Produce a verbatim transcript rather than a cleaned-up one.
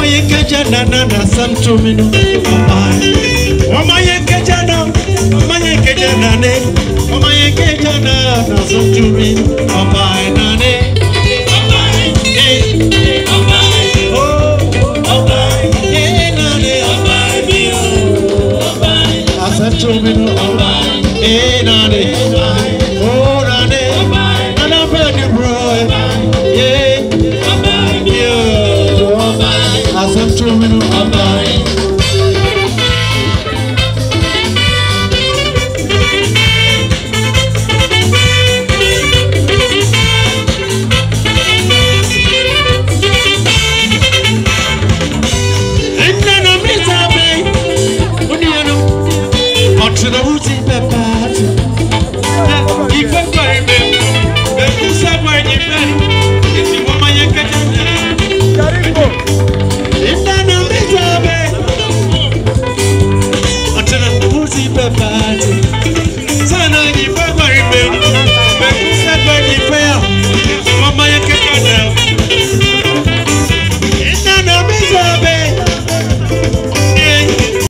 yekejana na na santumino. Mama yekejana, mama yekejana ne, mama yekejana na santumino. Mama nane, mama eh, mama oh, mama eh nane, mama bio, mama santumino. Mama eh nane, oh nane, nana bedi bro, yeah, mama bio, mama santumino.